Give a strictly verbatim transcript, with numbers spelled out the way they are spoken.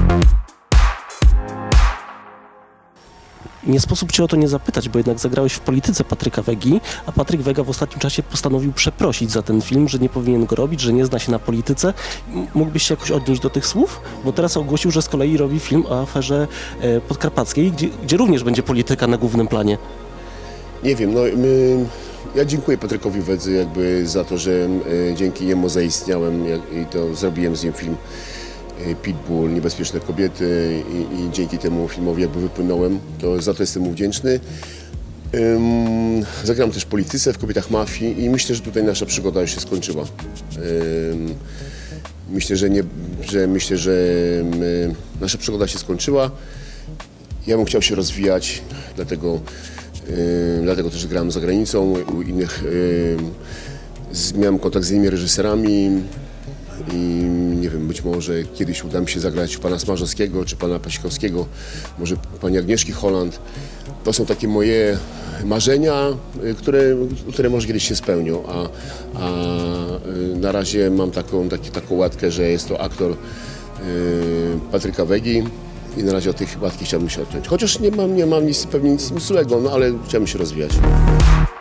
Nie sposób Cię o to nie zapytać, bo jednak zagrałeś w Polityce Patryka Wegi, a Patryk Wega w ostatnim czasie postanowił przeprosić za ten film, że nie powinien go robić, że nie zna się na polityce. Mógłbyś się jakoś odnieść do tych słów? Bo teraz ogłosił, że z kolei robi film o aferze podkarpackiej, gdzie, gdzie również będzie polityka na głównym planie. Nie wiem, no my, ja dziękuję Patrykowi Wedze jakby za to, że y, dzięki niemu zaistniałem jak, i to zrobiłem z nim film Pitbull, Niebezpieczne kobiety i, i dzięki temu filmowi jakby wypłynąłem, to za to jestem mu wdzięczny. Um, zagrałem też w Polityce, w Kobietach Mafii i myślę, że tutaj nasza przygoda już się skończyła. Um, myślę, że, nie, że, myślę, że my, nasza przygoda się skończyła. Ja bym chciał się rozwijać, dlatego, um, dlatego też grałem za granicą, u innych, um, z, miałem kontakt z innymi reżyserami. I nie wiem, być może kiedyś uda mi się zagrać pana Smarzowskiego czy pana Pasikowskiego, może pani Agnieszki Holland. To są takie moje marzenia, które, które może kiedyś się spełnią, a, a na razie mam taką, taki, taką łatkę, że jest to aktor yy, Patryka Wegi i na razie od tej łatki chciałbym się odciąć. Chociaż nie mam, nie mam nic, pewnie nic złego, no ale chciałbym się rozwijać.